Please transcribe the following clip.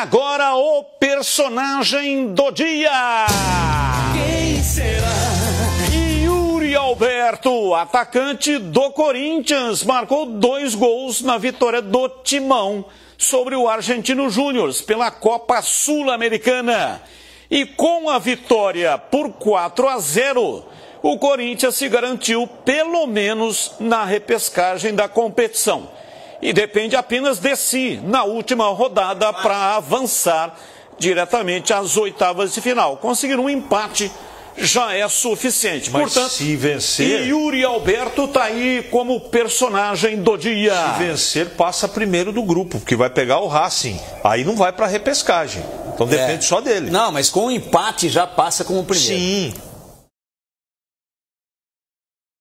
agora o personagem do dia. Quem será? Yuri Alberto, atacante do Corinthians, marcou 2 gols na vitória do Timão sobre o Argentino Júnior pela Copa Sul-Americana. E com a vitória por 4-0, o Corinthians se garantiu pelo menos na repescagem da competição. E depende apenas de si na última rodada para avançar diretamente às oitavas de final. Conseguir um empate já é suficiente. Mas portanto, se vencer, Yuri Alberto está aí como personagem do dia. Se vencer, passa primeiro do grupo, porque vai pegar o Racing. Aí não vai para repescagem. Então depende só dele. Não, mas com o empate já passa como primeiro. Sim.